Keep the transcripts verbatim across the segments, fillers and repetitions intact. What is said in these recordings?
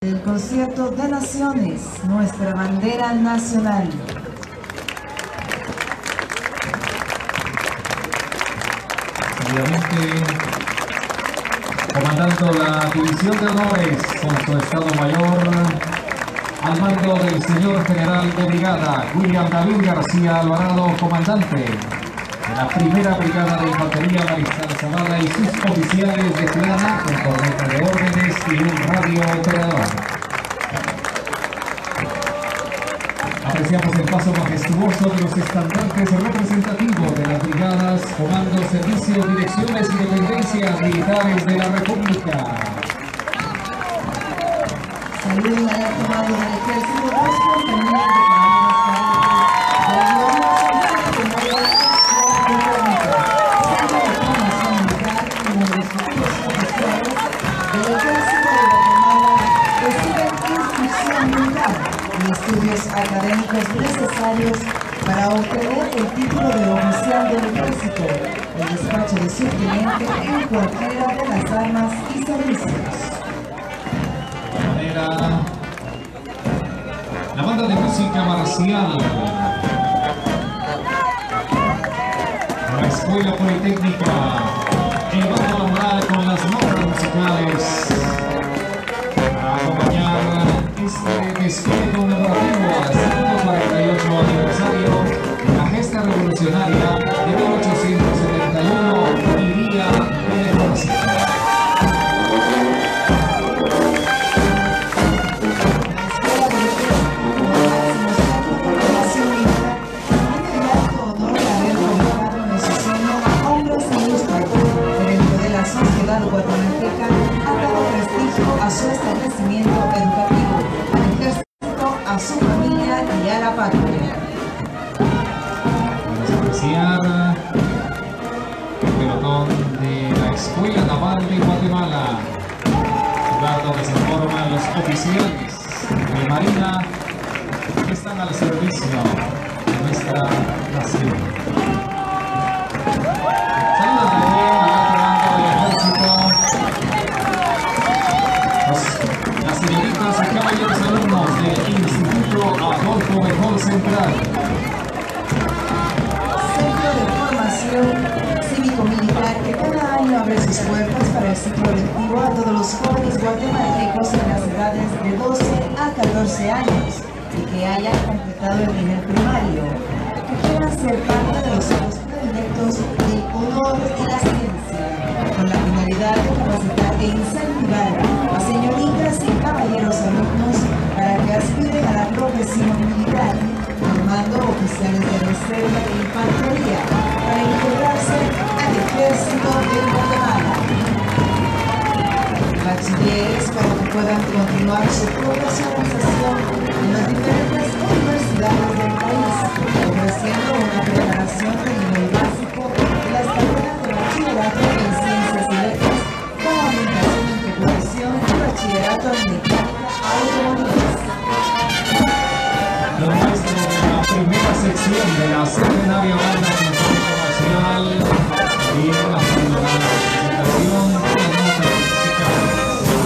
El concierto de naciones, nuestra bandera nacional. Obviamente, comandando la división de honores con su Estado Mayor, al mando del señor general de brigada William David García Alvarado, comandante de la primera brigada de infantería Mariscal Zavala y sus oficiales de plana con corneta de órdenes y un radio operador. Apreciamos el paso majestuoso de los estandartes representativos de las brigadas, comandos, servicios, direcciones y dependencias militares de la República. Saluden al alto mando del ejército, dos compañeros de carabineros de la Guardia Nacional de Formación Militar y los futuros oficiales del ejército de Guatemala reciben instrucción militar y estudios académicos necesarios para obtener el título de oficial del ejército, el despacho de subteniente en cualquiera de las armas y servicios. La banda de música marcial, la Escuela Politécnica, elevando la moral con las notas musicales para acompañar este desfile conmemorativo al ciento cuarenta y ocho aniversario de la gesta revolucionaria de mil ochocientos setenta y uno y Día del Ejército. Guatemalteca ha dado prestigio a su establecimiento educativo, al ejército, a su familia y a la patria. Vamos a apreciar el pelotón de la Escuela Naval de Guatemala, lugar donde se forman los oficiales de Marina que están al servicio de nuestra nación. Saludos también al alto mando del ejército, los, las señoritas y caballeros alumnos del Instituto Adolfo Béjol Central. Centro de formación cívico-militar que cada año abre sus puertas para el ciclo lectivo a todos los jóvenes guatemaltecos en las edades de doce a catorce años y que hayan completado el nivel primario, que quieran ser parte de los hijos predilectos del honor y la ciencia, con la finalidad de capacitar e incentivar a señoritas y caballeros alumnos para que aspiren a la profesión militar, formando oficiales de reserva e infantería para integrarse al ejército de Guatemala. Bachilleres para que puedan continuar su profesionalización en las diferentes universidades del país, ofreciendo una preparación de nivel básico de las carreras de bachillerato en ciencias y letras, con orientación en titulación y bachillerato en mecánica automotriz. Lo nuestro de la primera sección de la centenaria banda sinfónica nacional y en la presentación de las notas musicales.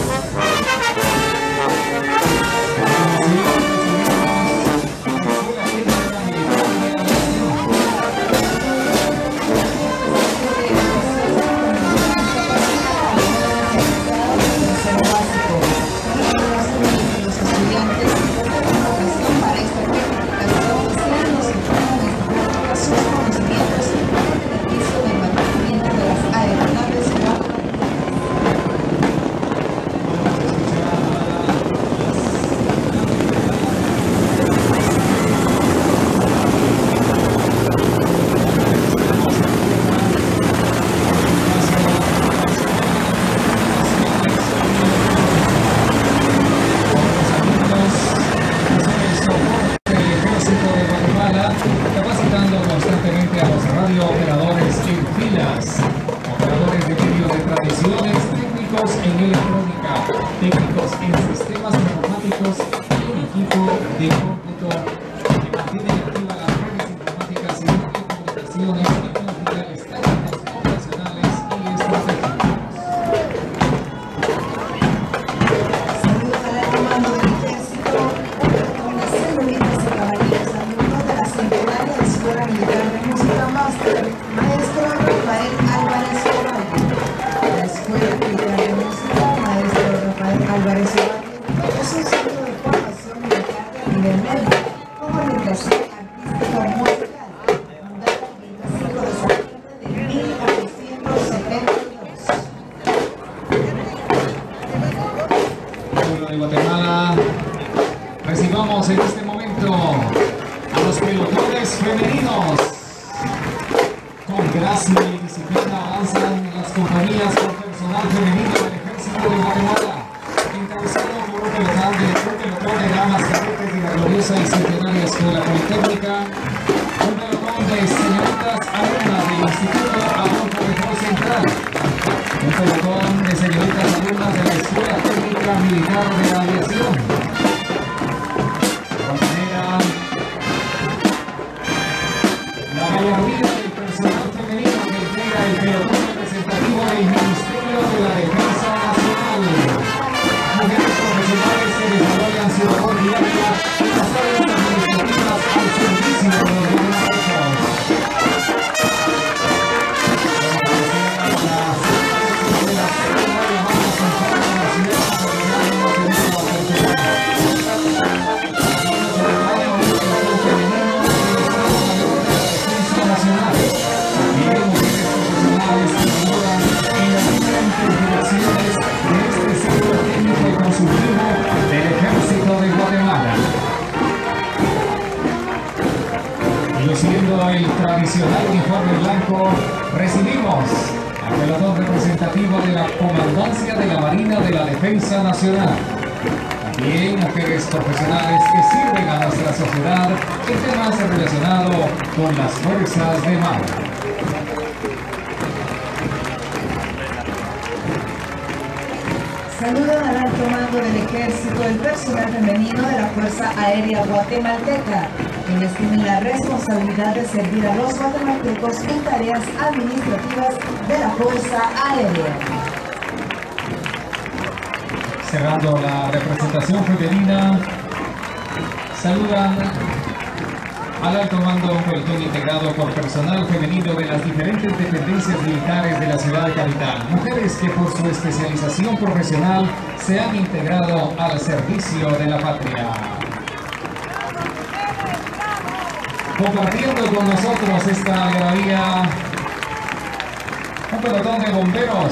Técnicos en sistemas informáticos y un equipo de cómputo que mantiene activa las redes informáticas y telecomunicaciones y con filiales técnicos, operacionales y estratégicos. Saludos a la Ciudad es un centro de formación militar de nivel medio, con orientación artística musical, fundada el veinticinco de septiembre de mil novecientos setenta y dos. Pueblo de Guatemala, recibamos en este momento a los pelotones femeninos. Con gracia y disciplina avanzan las compañías con personal femenino del Ejército de Guatemala, encabezado por un pelotón de, un pelotón de damas cadetes de la gloriosa y centenaria Escuela Politécnica, un pelotón de señoritas alumnas del Instituto Adolfo Béjar Central, un pelotón de señoritas alumnas de la Escuela Técnica Militar de Aviación. De igual manera, la gallardía del personal femenino que integra el pelotón representativo del Ministerio de la Defensa Nacional. Mujeres profesionales que desarrollan su labor diaria en las áreas administrativas al servicio de los guatemaltecos. Del Ejército de Guatemala. Y luciendo el tradicional uniforme blanco, recibimos al pelotón representativo de la Comandancia de la Marina de la Defensa Nacional. También mujeres profesionales que sirven a nuestra sociedad en temas relacionados con las fuerzas de mar. Saludan al alto mando del Ejército el personal femenino de la Fuerza Aérea Guatemalteca, quienes tienen la responsabilidad de servir a los guatemaltecos en tareas administrativas de la Fuerza Aérea. Cerrando la representación femenina, saludan al alto mando un pelotón integrado por personal femenino de las diferentes dependencias militares de la ciudad capital. Mujeres que por su especialización profesional se han integrado al servicio de la patria. Compartiendo con nosotros esta algarabía, un pelotón de bomberos.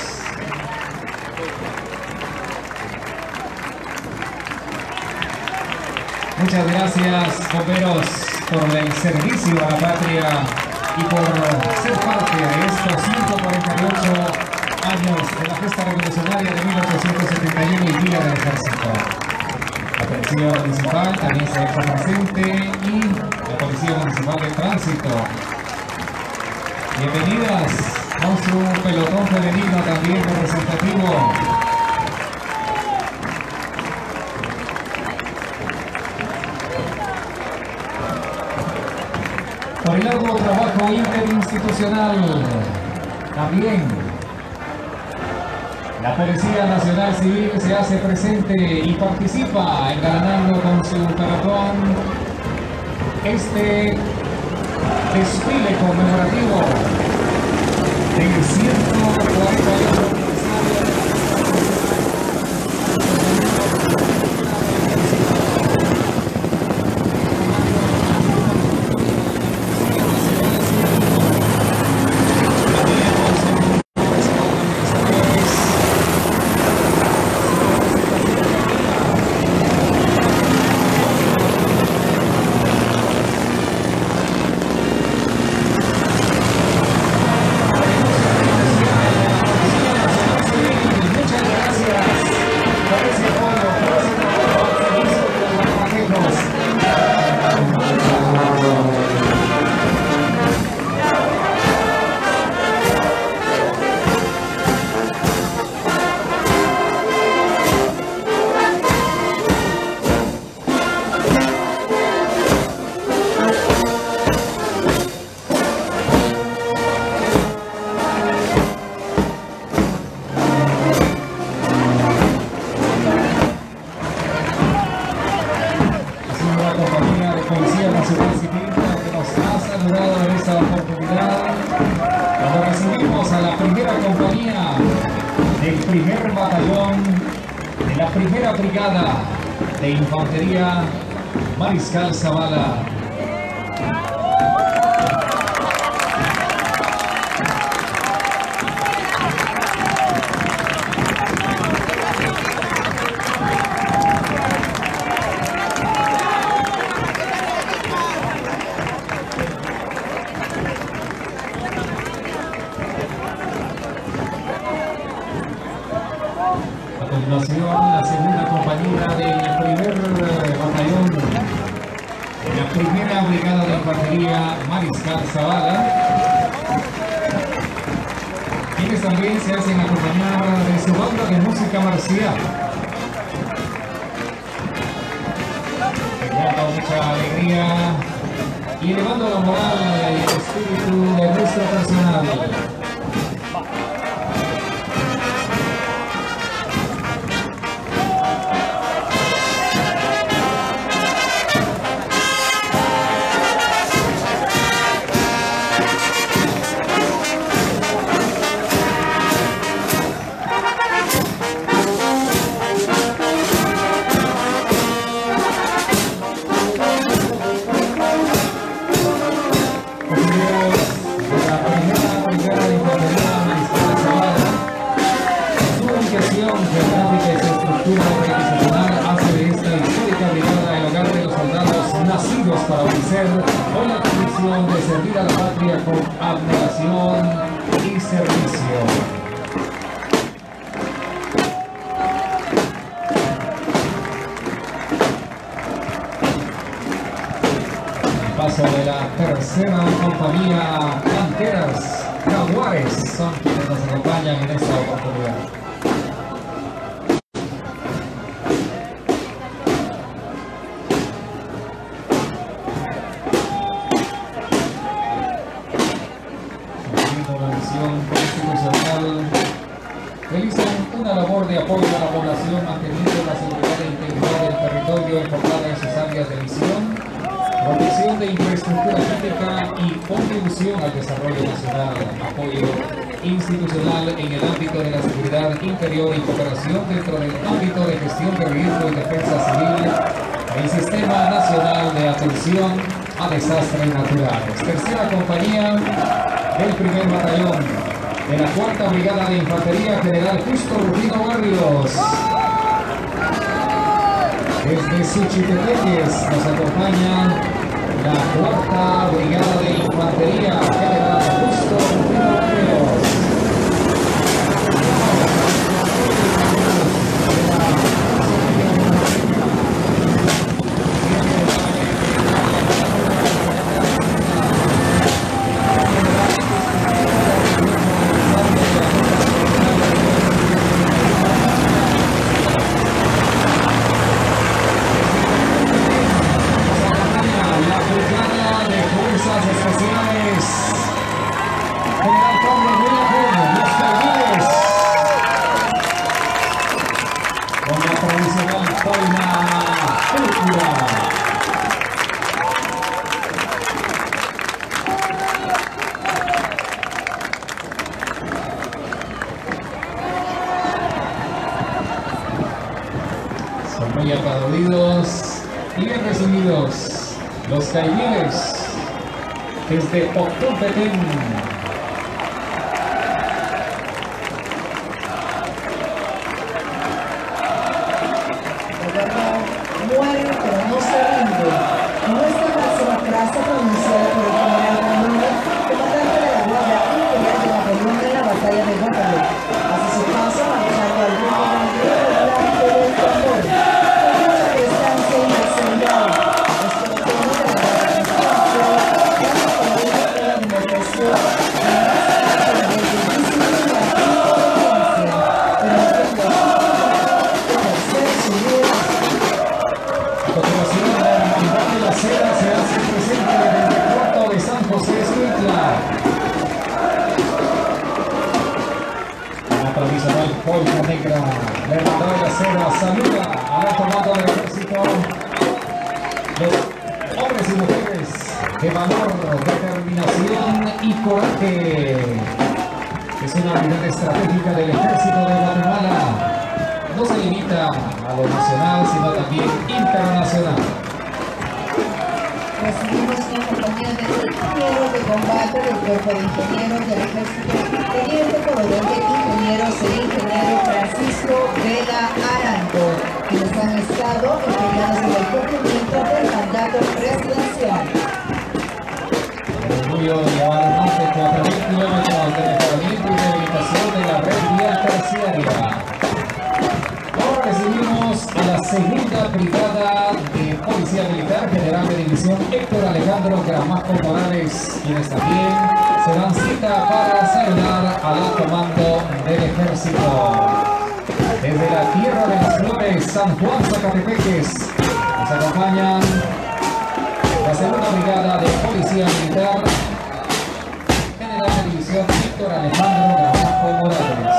Muchas gracias, bomberos, por el servicio a la patria y por ser parte de estos ciento cuarenta y ocho años de la gesta revolucionaria de mil ochocientos setenta y uno y Día del Ejército. La Policía Municipal también se ha hecho presente y la Policía Municipal de Tránsito. Bienvenidas a su pelotón femenino también representativo. Por el arduo trabajo interinstitucional, también la Policía Nacional Civil se hace presente y participa engalanando con su pelotón este desfile conmemorativo del ciento cuarenta y ocho aniversario. primera brigada de infantería Mariscal Zavala. A continuación, la segunda compañía del primer batallón de la primera brigada de infantería Mariscal Zavala, quienes también se hacen acompañar de su banda de música marcial, dando mucha alegría y elevando la moral y el espíritu de nuestro personal. Geográfica y su estructura organizacional hace de esta histórica brigada el hogar de los soldados nacidos para vencer, con la convicción de servir a la patria con abnegación y servicio. El paso de la tercera compañía Panteras Jaguares son quienes nos acompañan en esta oportunidad. Constitucional realizan una labor de apoyo a la población manteniendo la seguridad e integridad del territorio enfocada en sus áreas de visión, protección de infraestructura crítica y contribución al desarrollo nacional, apoyo institucional en el ámbito de la seguridad interior y cooperación dentro del ámbito de gestión de riesgo y defensa civil del Sistema Nacional de Atención a Desastres Naturales. Tercera compañía del primer batallón de la cuarta brigada de infantería General Justo Rufino Barrios. Desde Suchitepeques nos acompaña la cuarta brigada de infantería General Justo Rufino Barrios. Son muy aplaudidos y bien recibidos los caimines desde Octopetén. Muere, pero no se rinde. Nuestra máxima frase pronunciada por el general Ramón, comandante de la Guardia Imperial de Napoleón en la batalla de Waterloo. Hace su paso marchando al grupo bandido delante del tambor. Con una distancia inexorable. Esto no permite la participación, ya que permite la demostración de más de disciplina y inteligencia, permitiendo ejercer su vida. A continuación, la hermandad de la seda se hace presente desde el puerto de San José Escuintla. La tradicional polca negra, la hermandad de la seda saluda al alto mando del ejército, los hombres y mujeres de valor, determinación y coraje. Es una unidad estratégica del ejército de Guatemala. no se limita a lo nacional, sino también internacional. Recibimos una compañía de ingenieros de combate del Cuerpo de Ingenieros del Ejército, teniente coronel de ingenieros e ingeniero Francisco Vela Arango, quienes han estado empeñados en el cumplimiento del mandato presidencial. El orgullo de llevar más de cuatro mil kilómetros de mejoramiento y rehabilitación de la red vial terciaria. Ahora recibimos a la segunda brigada de Policía Militar, General de División Héctor Alejandro Gramajo Morales, quienes también se dan cita para saludar al alto mando del Ejército. Desde la Tierra de las Flores, San Juan, Zacatepeques, nos acompañan la segunda brigada de Policía Militar, General de División Héctor Alejandro Gramajo Morales.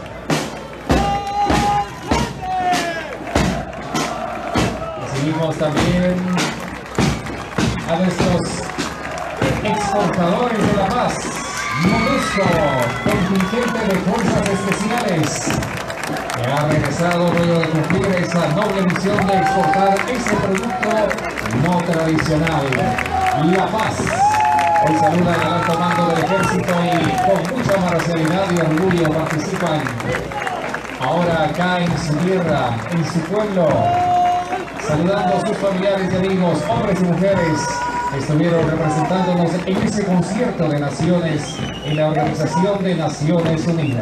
Recibimos también a nuestros exportadores de la paz, MONUSCO, contingente de fuerzas especiales, que ha regresado luego de cumplir esa noble misión de exportar ese producto no tradicional, la paz. Hoy saludan al alto mando del ejército y con mucha marcialidad y orgullo participan ahora acá en su tierra, en su pueblo, saludando a sus familiares y amigos, hombres y mujeres que estuvieron representándonos en ese concierto de naciones en la Organización de Naciones Unidas.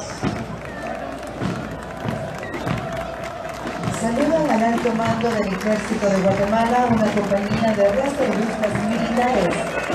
Saludan al alto mando del Ejército de Guatemala, una compañía de reservistas militares